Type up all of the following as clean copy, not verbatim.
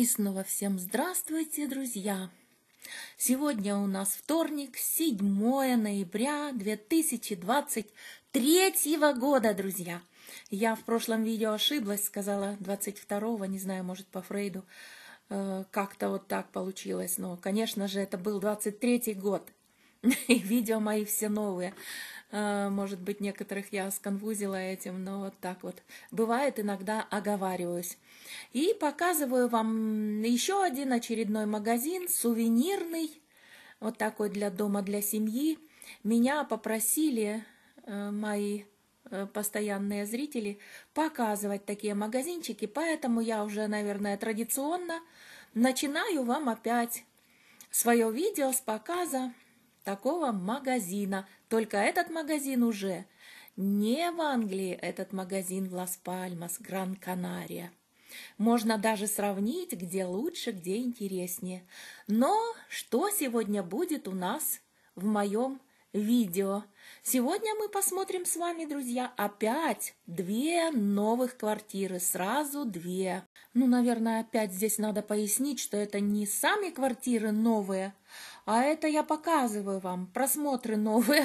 И снова всем здравствуйте, друзья! Сегодня у нас вторник, 7 ноября 2023 года, друзья. Я в прошлом видео ошиблась, сказала 22-го, не знаю, может по Фрейду, как-то вот так получилось. Но, конечно же, это был 23-й год. И видео мои все новые. Может быть, некоторых я сконфузила этим, но вот так вот. Бывает, иногда оговариваюсь. И показываю вам еще один очередной магазин, сувенирный, вот такой для дома, для семьи. Меня попросили мои постоянные зрители показывать такие магазинчики, поэтому я уже, наверное, традиционно начинаю вам опять свое видео с показа такого магазина. Только этот магазин уже не в Англии, этот магазин в Лас-Пальмас, Гран-Канария. Можно даже сравнить, где лучше, где интереснее. Но что сегодня будет у нас в моем видео? Сегодня мы посмотрим с вами, друзья, опять две новых квартиры, сразу две. Ну, наверное, опять здесь надо пояснить, что это не сами квартиры новые, а это я показываю вам, просмотры новые.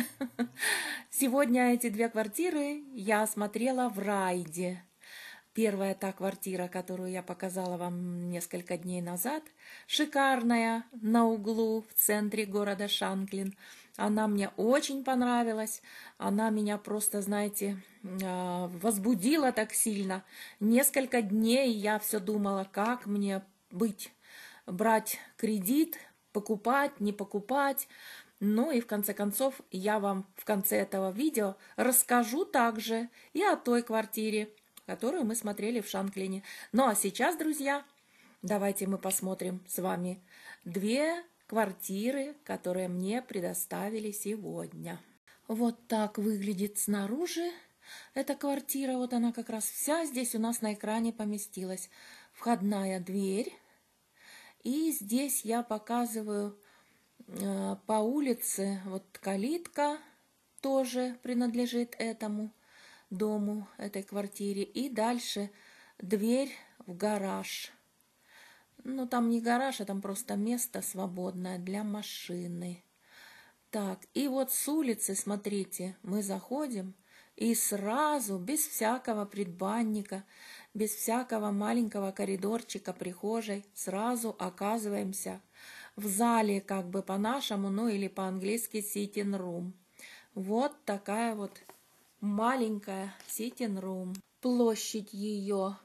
Сегодня эти две квартиры я смотрела в Райде. Первая та квартира, которую я показала вам несколько дней назад, шикарная, на углу в центре города Шанклин. Она мне очень понравилась. Она меня просто, знаете, возбудила так сильно. Несколько дней я все думала, как мне быть, брать кредит, покупать, не покупать. Ну и в конце концов я вам в конце этого видео расскажу также и о той квартире, которую мы смотрели в Шанклине. Ну а сейчас, друзья, давайте мы посмотрим с вами две квартиры, которые мне предоставили сегодня. Вот так выглядит снаружи эта квартира. Вот она как раз вся здесь у нас на экране поместилась. Входная дверь. И здесь я показываю по улице, вот калитка тоже принадлежит этому дому, этой квартире. И дальше дверь в гараж. Ну, там не гараж, а там просто место свободное для машины. Так, и вот с улицы, смотрите, мы заходим и сразу, без всякого предбанника, без всякого маленького коридорчика, прихожей, сразу оказываемся в зале, как бы по-нашему, ну или по-английски sitting room. Вот такая вот маленькая sitting room. Площадь ее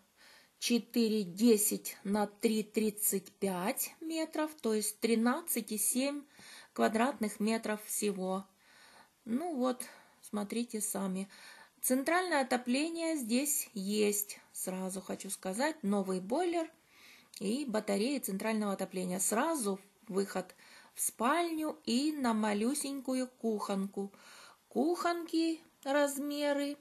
4,10 на 3,35 метров, то есть 13,7 квадратных метров всего. Ну вот, смотрите сами. Центральное отопление здесь есть, сразу хочу сказать, новый бойлер и батареи центрального отопления. Сразу выход в спальню и на малюсенькую кухонку. Кухонки размеры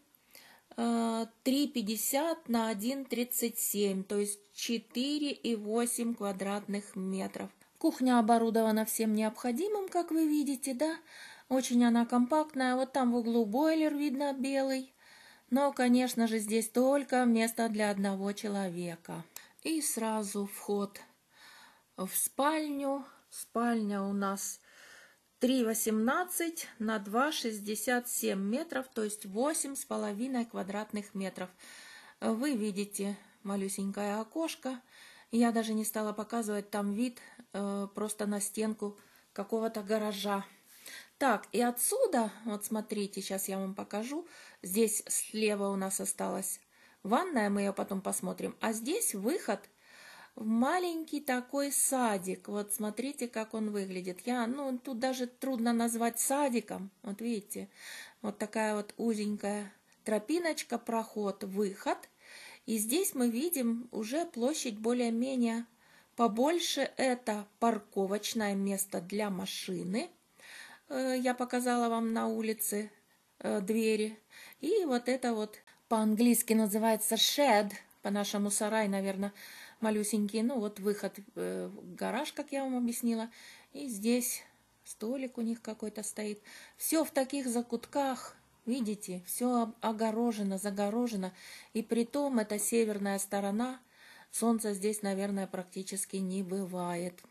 3,50 на 1,37, то есть 4,8 квадратных метров. Кухня оборудована всем необходимым, как вы видите, да? Очень она компактная. Вот там в углу бойлер видно белый. Но, конечно же, здесь только место для одного человека. И сразу вход в спальню. Спальня у нас 3,18 на 2,67 метров, то есть 8,5 квадратных метров. Вы видите малюсенькое окошко. Я даже не стала показывать там вид просто на стенку какого-то гаража. Так, и отсюда, вот смотрите, сейчас я вам покажу. Здесь слева у нас осталась ванная, мы ее потом посмотрим. А здесь выход в маленький такой садик. Вот смотрите, как он выглядит. Тут даже трудно назвать садиком. Вот видите, вот такая вот узенькая тропиночка, проход, выход. И здесь мы видим уже площадь более-менее побольше. Это парковочное место для машины. Я показала вам на улице двери. И вот это вот по-английски называется shed, по-нашему сарай, наверное, малюсенький. Ну вот выход в гараж, как я вам объяснила. И здесь столик у них какой-то стоит. Все в таких закутках, видите, все огорожено, загорожено. И притом это северная сторона Солнца здесь, наверное, практически не бывает.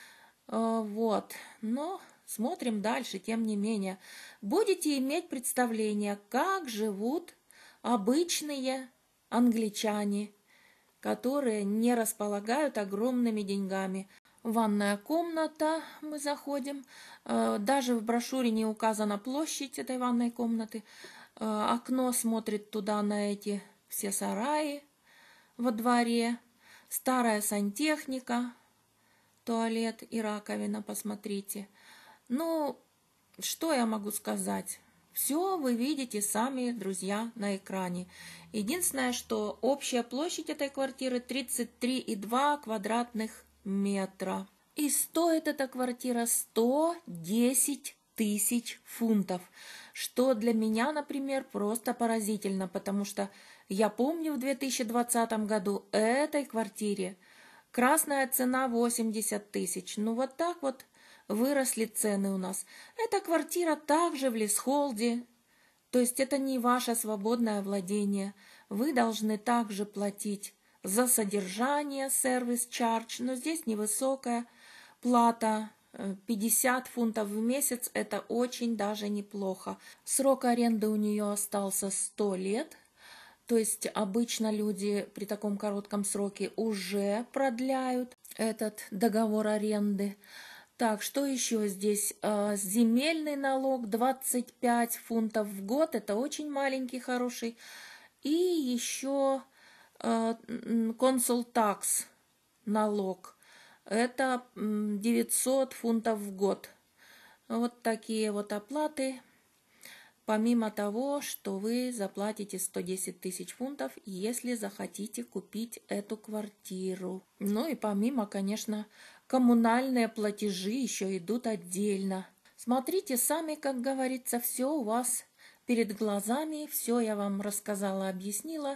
Вот, но смотрим дальше, тем не менее. Будете иметь представление, как живут обычные англичане, которые не располагают огромными деньгами. Ванная комната, мы заходим, даже в брошюре не указана площадь этой ванной комнаты. Окно смотрит туда на эти все сараи во дворе, старая сантехника, туалет и раковина, посмотрите. Ну, что я могу сказать? Все вы видите сами, друзья, на экране. Единственное, что общая площадь этой квартиры 33,2 квадратных метра. И стоит эта квартира 110 тысяч фунтов, что для меня, например, просто поразительно, потому что я помню в 2020 году этой квартире красная цена 80 тысяч. Ну вот так вот выросли цены у нас. Эта квартира также в лисхолде, то есть это не ваше свободное владение. Вы должны также платить за содержание, сервис-чардж, но здесь невысокая плата, 50 фунтов в месяц, это очень даже неплохо. Срок аренды у нее остался 100 лет, то есть обычно люди при таком коротком сроке уже продляют этот договор аренды. Так, что еще здесь? Земельный налог 25 фунтов в год, это очень маленький, хороший. И еще консул-такс налог, это 900 фунтов в год. Вот такие вот оплаты. Помимо того, что вы заплатите 110 тысяч фунтов, если захотите купить эту квартиру. Ну и помимо, конечно, коммунальные платежи еще идут отдельно. Смотрите сами, как говорится, все у вас перед глазами, все я вам рассказала, объяснила.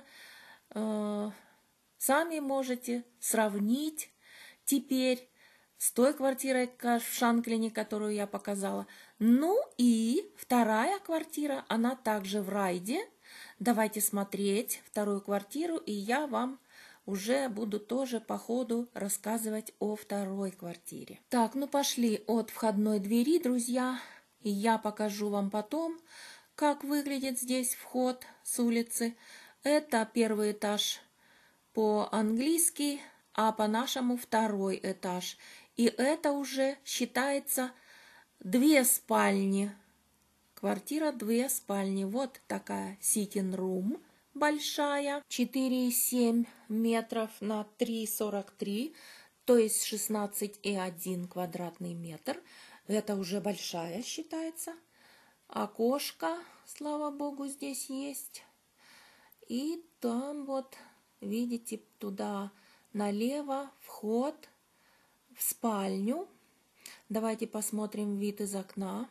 Сами можете сравнить теперь с той квартирой в Шанклине, которую я показала. Ну и вторая квартира, она также в Райде. Давайте смотреть вторую квартиру, и я вам уже буду тоже по ходу рассказывать о второй квартире. Так, ну пошли от входной двери, друзья. И я покажу вам потом, как выглядит здесь вход с улицы. Это первый этаж по-английски, а по-нашему второй этаж. И это уже считается 2 спальни. Квартира 2 спальни. Вот такая sitting room большая. 4,7 метров на 3,43, то есть 16,1 квадратный метр. Это уже большая считается. Окошко, слава богу, здесь есть. И там вот, видите, туда налево вход в спальню. Давайте посмотрим вид из окна.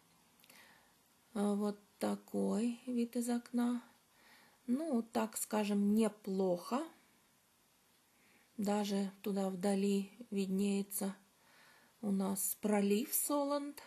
Вот такой вид из окна. Ну, так скажем, неплохо. Даже туда вдали виднеется у нас пролив Соланд.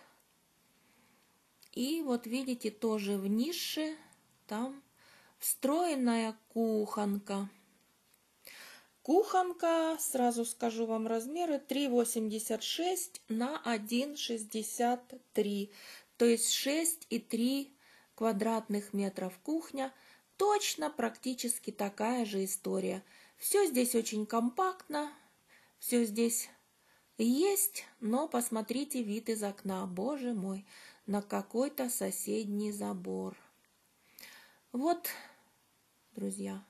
И вот видите, тоже в нише там встроенная кухонка. Кухонка, сразу скажу вам размеры, 3,86 на 1,63, то есть 6,3 квадратных метров кухня. Точно практически такая же история. Все здесь очень компактно, все здесь есть, но посмотрите вид из окна, боже мой, на какой-то соседний забор. Вот, друзья.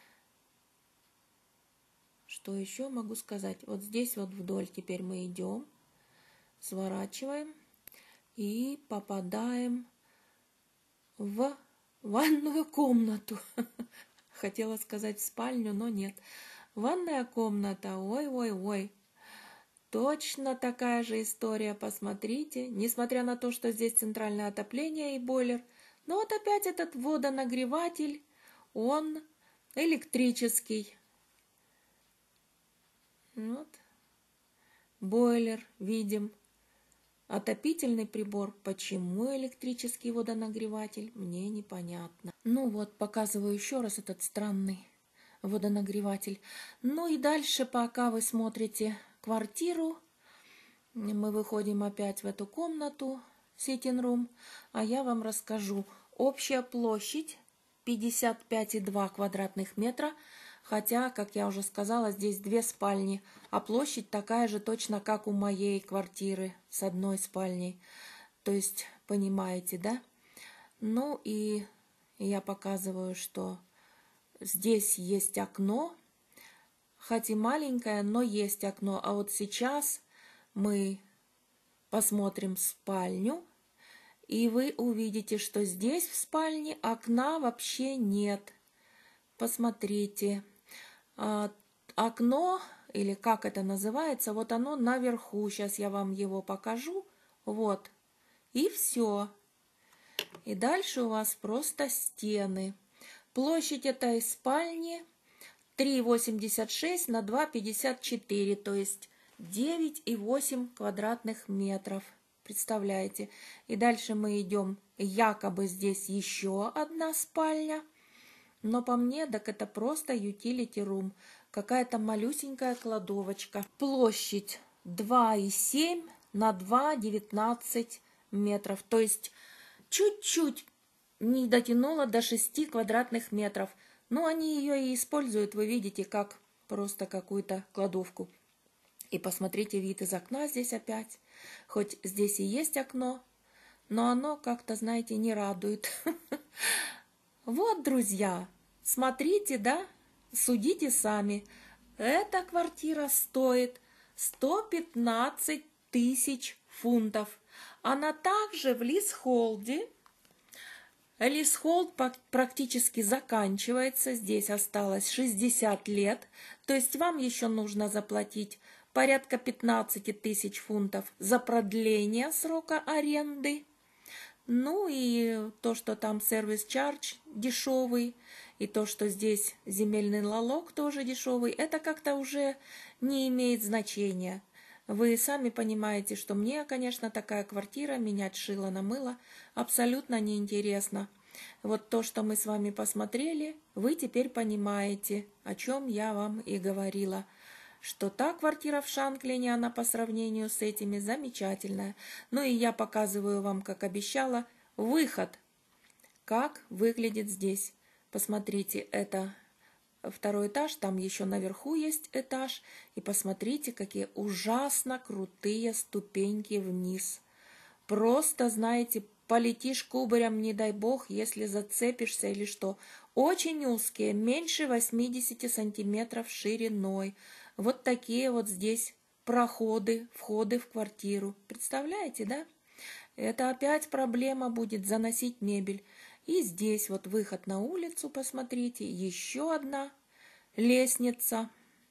Что еще могу сказать? Вот здесь вот вдоль теперь мы идем, сворачиваем и попадаем в ванную комнату. Хотела сказать в спальню, но нет. Ванная комната, ой-ой-ой. Точно такая же история, посмотрите. Несмотря на то, что здесь центральное отопление и бойлер, но вот опять этот водонагреватель, он электрический. Вот. Бойлер видим. Отопительный прибор. Почему электрический водонагреватель? Мне непонятно. Ну вот, показываю еще раз этот странный водонагреватель. Ну и дальше, пока вы смотрите квартиру, мы выходим опять в эту комнату, sitting room, а я вам расскажу. Общая площадь 55,2 квадратных метра, хотя, как я уже сказала, здесь 2 спальни, а площадь такая же точно, как у моей квартиры с одной спальней. То есть, понимаете, да? Ну и я показываю, что здесь есть окно, хоть и маленькое, но есть окно. А вот сейчас мы посмотрим спальню, и вы увидите, что здесь в спальне окна вообще нет. Посмотрите. Окно, или как это называется, вот оно наверху. Сейчас я вам его покажу. Вот. И все. И дальше у вас просто стены. Площадь этой спальни 3,86 на 2,54, то есть 9,8 квадратных метров. Представляете? И дальше мы идем, якобы здесь еще одна спальня. Но по мне, так это просто utility room. Какая-то малюсенькая кладовочка. Площадь 2,7 на 2,19 метров. То есть чуть-чуть не дотянула до 6 квадратных метров. Но они ее и используют, вы видите, как просто какую-то кладовку. И посмотрите вид из окна здесь опять. Хоть здесь и есть окно, но оно как-то, знаете, не радует. Вот, друзья, смотрите, да, судите сами. Эта квартира стоит 115 тысяч фунтов. Она также в лизхолде. Лизхолд практически заканчивается. Здесь осталось 60 лет. То есть вам еще нужно заплатить порядка 15 тысяч фунтов за продление срока аренды. Ну и то, что там сервис-чардж дешевый, и то, что здесь земельный налог тоже дешевый, это как-то уже не имеет значения. Вы сами понимаете, что мне, конечно, такая квартира, менять шило на мыло, абсолютно неинтересно. Вот то, что мы с вами посмотрели, вы теперь понимаете, о чем я вам и говорила. Что та квартира в Шанклине, она по сравнению с этими замечательная. Ну и я показываю вам, как обещала, выход. Как выглядит здесь. Посмотрите, это второй этаж, там еще наверху есть этаж. И посмотрите, какие ужасно крутые ступеньки вниз. Просто, знаете, полетишь кубарем, не дай бог, если зацепишься или что. Очень узкие, меньше 80 сантиметров шириной. Вот такие вот здесь проходы, входы в квартиру. Представляете, да? Это опять проблема будет заносить мебель. И здесь вот выход на улицу, посмотрите, еще одна лестница.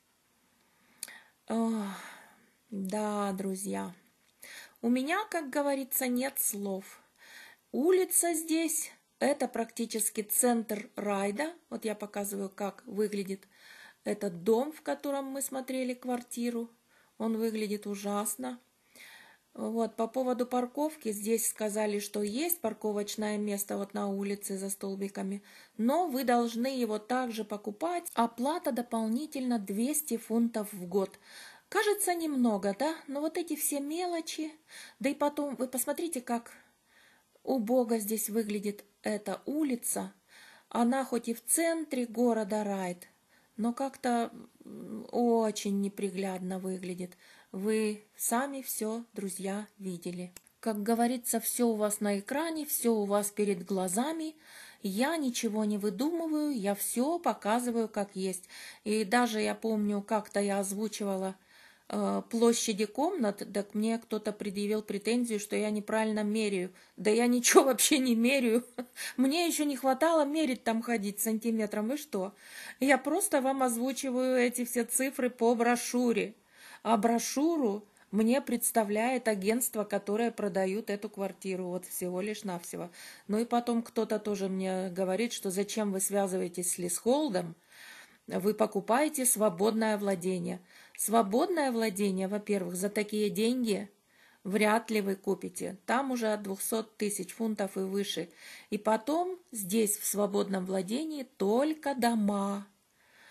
Ох, да, друзья, у меня, как говорится, нет слов. Улица здесь, это практически центр Райда. Вот я показываю, как выглядит этот дом, в котором мы смотрели квартиру. Он выглядит ужасно. Вот, по поводу парковки, здесь сказали, что есть парковочное место вот на улице за столбиками, но вы должны его также покупать. Оплата дополнительно 200 фунтов в год. Кажется, немного, да? Но вот эти все мелочи. Да и потом, вы посмотрите, как убого здесь выглядит эта улица. Она хоть и в центре города Райд, но как-то очень неприглядно выглядит. Вы сами все, друзья, видели. Как говорится, все у вас на экране, все у вас перед глазами. Я ничего не выдумываю, я все показываю как есть. И даже я помню, как-то я озвучивала площади комнат, так мне кто-то предъявил претензию, что я неправильно меряю. Да я ничего вообще не меряю. Мне еще не хватало мерить там ходить сантиметром. Вы что? Я просто вам озвучиваю эти все цифры по брошюре. А брошюру мне представляет агентство, которое продает эту квартиру. Вот всего лишь навсего. Ну и потом кто-то тоже мне говорит, что зачем вы связываетесь с лизхолдом? Вы покупаете свободное владение. Свободное владение, во-первых, за такие деньги вряд ли вы купите. Там уже от 200 тысяч фунтов и выше. И потом здесь в свободном владении только дома.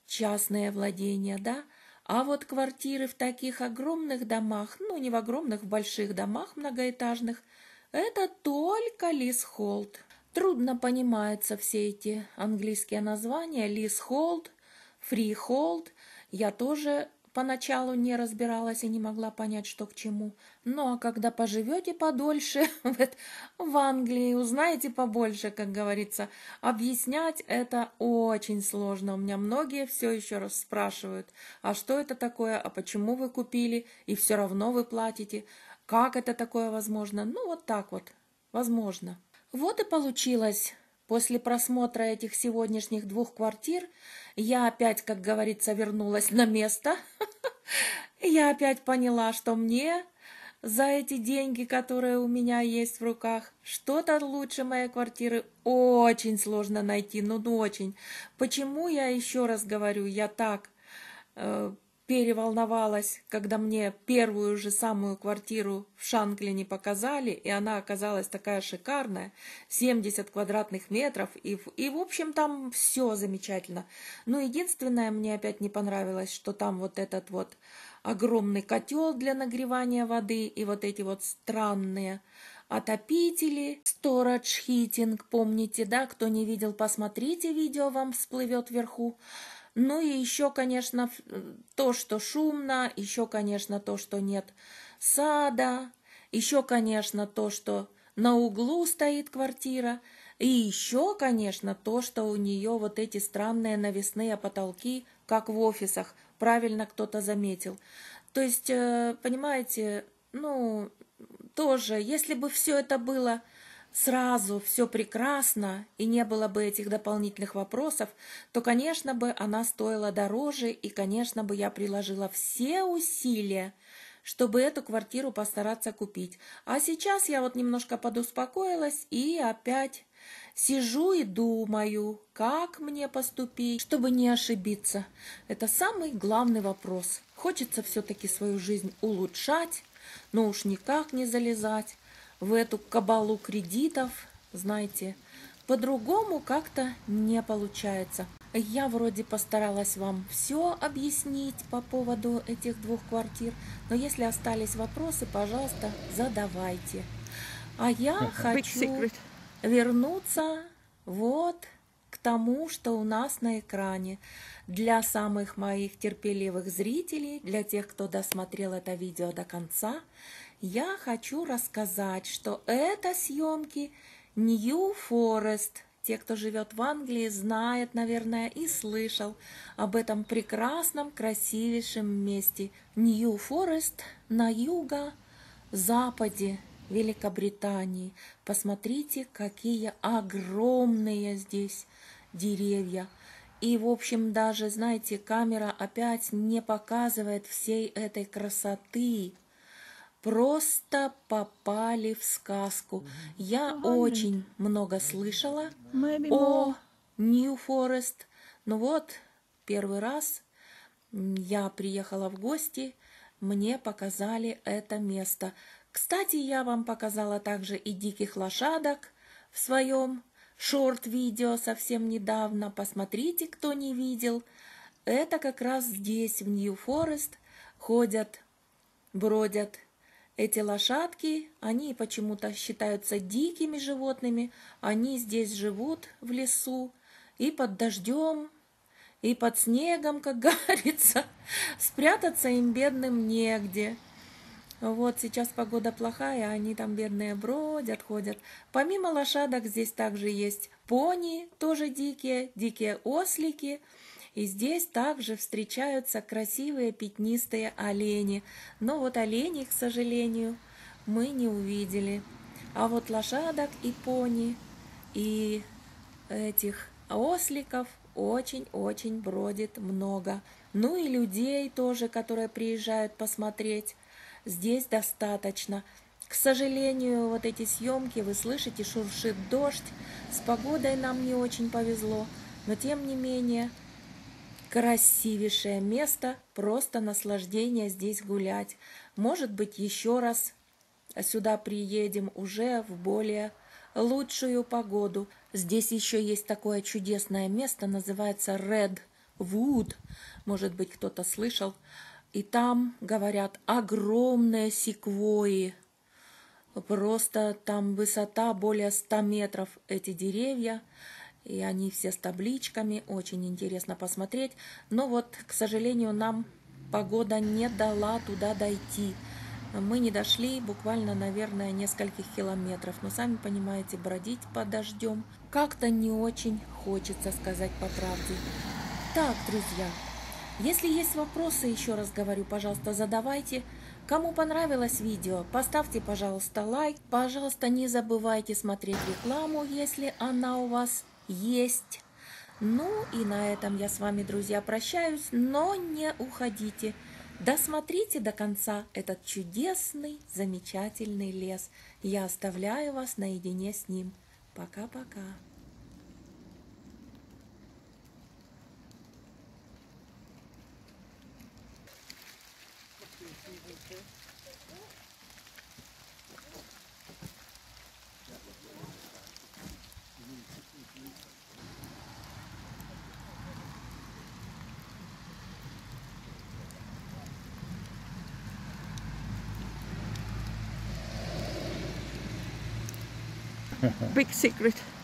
частные владения, да? А вот квартиры в таких огромных домах, ну не в огромных, в больших домах многоэтажных, это только лизхолд. Трудно понимаются все эти английские названия. Лизхолд, фрихолд. Я тоже поначалу не разбиралась и не могла понять, что к чему. Ну а когда поживете подольше в Англии, узнаете побольше, как говорится, объяснять это очень сложно. У меня многие все еще раз спрашивают, а что это такое, а почему вы купили, и все равно вы платите. Как это такое возможно? Ну вот так вот, возможно. Вот и получилось. После просмотра этих сегодняшних 2 квартир я опять, как говорится, вернулась на место. Я опять поняла, что мне за эти деньги, которые у меня есть в руках, что-то лучше моей квартиры очень сложно найти, ну очень. Почему я еще раз говорю, я так переволновалась, когда мне первую же самую квартиру в Шанклине показали, и она оказалась такая шикарная, 70 квадратных метров, и в общем там все замечательно. Но единственное, мне опять не понравилось, что там вот этот вот огромный котел для нагревания воды и вот эти вот странные отопители, storage heating, помните, да, кто не видел, посмотрите видео, вам всплывет вверху. Ну и еще, конечно, то, что шумно, еще, конечно, то, что нет сада, еще, конечно, то, что на углу стоит квартира, и еще, конечно, то, что у нее вот эти странные навесные потолки, как в офисах, правильно кто-то заметил. То есть, понимаете, ну, тоже, если бы все это было сразу все прекрасно и не было бы этих дополнительных вопросов, то, конечно бы, она стоила дороже, и, конечно бы, я приложила все усилия, чтобы эту квартиру постараться купить. А сейчас я вот немножко подуспокоилась и опять сижу и думаю, как мне поступить, чтобы не ошибиться. Это самый главный вопрос. Хочется все-таки свою жизнь улучшать, но уж никак не залезать в эту кабалу кредитов, знаете, по-другому как-то не получается. Я вроде постаралась вам все объяснить по поводу этих 2 квартир, но если остались вопросы, пожалуйста, задавайте. А я хочу вернуться вот к тому, что у нас на экране. Для самых моих терпеливых зрителей, для тех, кто досмотрел это видео до конца, я хочу рассказать, что это съемки New Forest. Те, кто живет в Англии, знает, наверное, и слышал об этом прекрасном, красивейшем месте. New Forest на юго-западе Великобритании. Посмотрите, какие огромные здесь деревья. И, в общем, даже, знаете, камера опять не показывает всей этой красоты. Просто попали в сказку. Я очень много слышала о New Forest. Ну вот, первый раз я приехала в гости, мне показали это место. Кстати, я вам показала также и диких лошадок в своем шорт-видео совсем недавно. Посмотрите, кто не видел. Это как раз здесь, в Нью-Форест, ходят, бродят эти лошадки. Они почему-то считаются дикими животными. Они здесь живут в лесу и под дождем, и под снегом, как говорится. Спрятаться им бедным негде. Вот сейчас погода плохая, они там бедные бродят, ходят. Помимо лошадок здесь также есть пони, тоже дикие ослики. И здесь также встречаются красивые пятнистые олени. Но вот оленей, к сожалению, мы не увидели. А вот лошадок и пони, и этих осликов очень-очень бродит много. Ну и людей тоже, которые приезжают посмотреть. Здесь достаточно. К сожалению, вот эти съемки, вы слышите, шуршит дождь. С погодой нам не очень повезло, но тем не менее красивейшее место, просто наслаждение здесь гулять. Может быть, еще раз сюда приедем уже в более лучшую погоду. Здесь еще есть такое чудесное место, называется Red Вуд, может быть, кто-то слышал. И там, говорят, огромные секвойи. Просто там высота более 100 метров эти деревья. И они все с табличками. Очень интересно посмотреть. Но вот, к сожалению, нам погода не дала туда дойти. Мы не дошли буквально, наверное, нескольких километров. Но сами понимаете, бродить под дождем как-то не очень хочется, сказать по правде. Так, друзья, если есть вопросы, еще раз говорю, пожалуйста, задавайте. Кому понравилось видео, поставьте, пожалуйста, лайк. Пожалуйста, не забывайте смотреть рекламу, если она у вас есть. Ну и на этом я с вами, друзья, прощаюсь, но не уходите. Досмотрите до конца этот чудесный, замечательный лес. Я оставляю вас наедине с ним. Пока-пока. Big secret.